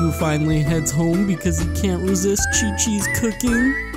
Goku finally heads home because he can't resist Chi-Chi's cooking.